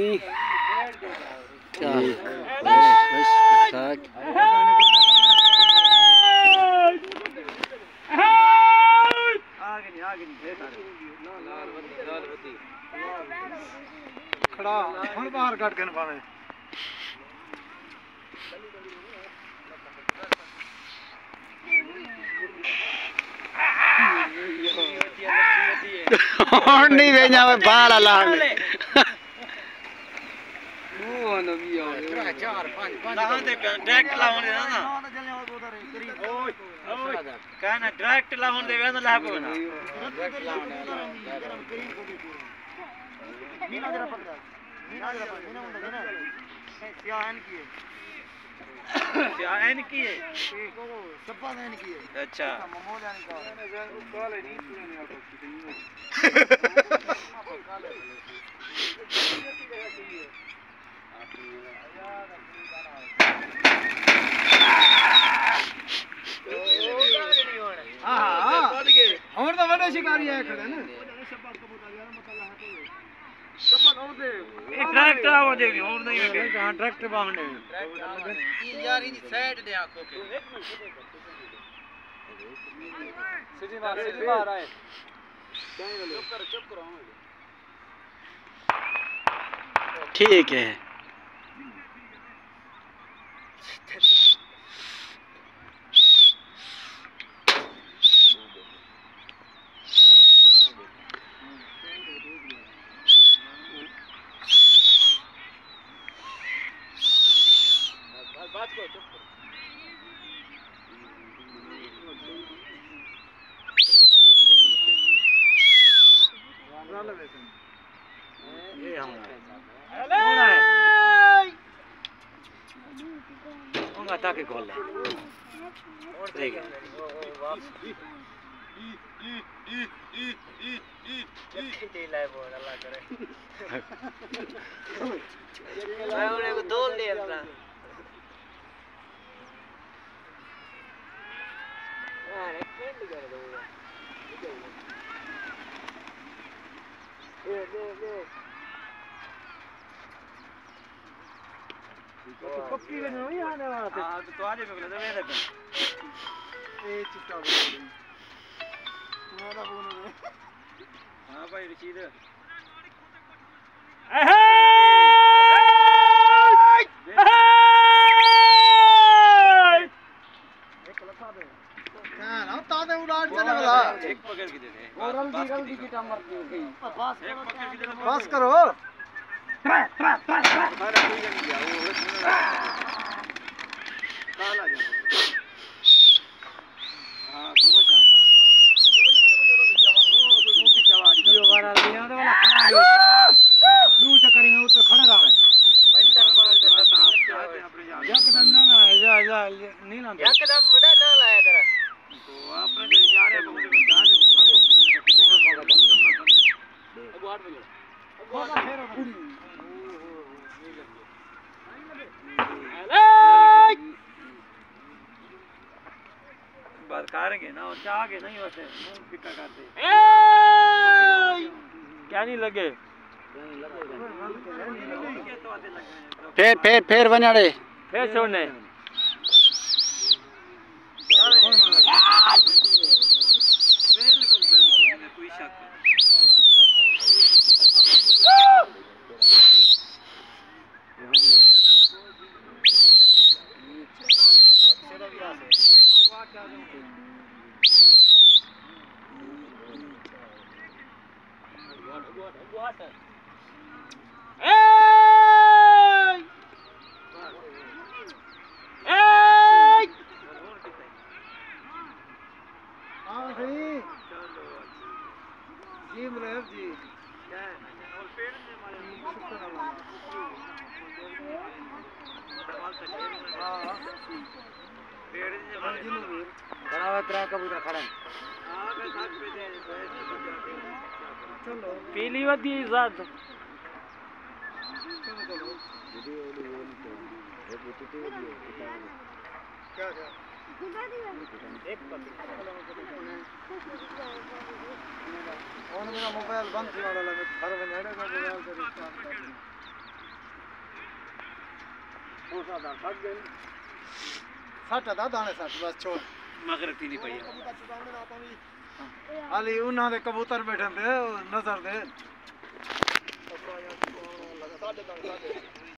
जी क्या खड़ा हम बाहर काट के न पावे और नहीं भेजा मैं बाल अलार्म वो न भी आओ 4 5 लाहन दे डायरेक्ट लाहन दे ना ओए कहना डायरेक्ट लाहन दे वेन ला को ना डायरेक्ट लाहन मीना जरा पकड़ा मीना उंडा ना सियान की है सियान की है को सब्बा देन की है अच्छा ममो जाने का काले नहीं सुने और तो बड़े शिकारी है खड़े ना डायरेक्ट आओ दे भी और नहीं है हां डायरेक्ट बांधने ये यार इन साइड दे आंखों के सीधी मार आए चुप करो ठीक है बात करो चुप करो ये हमारा कौन आता के गोल है और देख ढीला है बोल अल्लाह करे मैं उन्हें को दोल दे रहा हां एक्सपेंड कर दो ले पक्की में नहीं आने वाला था हां तो आजे पे ले दे ए चिट्टा बोल तुम्हारा बोल रहे हां भाई रशीद एक लखा दे हां ना ताते उड़ान चले वाला एक पकड़ के दे दे रल दी की टाइम मरती गई एक पकड़ के दे बस करो हमारा कोई नहीं गया वो काला जा हां तो वो चाहे कोई मूवी चवारी यो वाला लिया तो वाला खड़ा दू चक्कर में उतर खड़े रहे पंचर बार दे एकदम ना जा नहीं ना एकदम बड़ा ना लाया तेरा तो आपने जो जा रहे बहुत जा रहे अब 8 बजे बात करेंगे ना और चाह के नहीं होते फिक्का करते क्या नहीं लगे फिर बनाड़े फिर छोड़ने बिल्कुल कोई शक water. Hey! Hey! हाँ सही जी मलेर जी क्या है और पेड़ में हमारे हाँ पेड़ में हमारे बड़ा वतरा कबूतर खड़ा है हाँ मैं साथ पे दे चलो पीली वादी इजाद क्या क्या एक और मेरा मोबाइल बंद थी वाला मैं घर बनाने का मोबाइल से रिस्टार्ट कर सट दा दाने सट बस छोड़ मगरती नहीं पई हाली उन्हां दे कबूतर बैठन दे नजर दे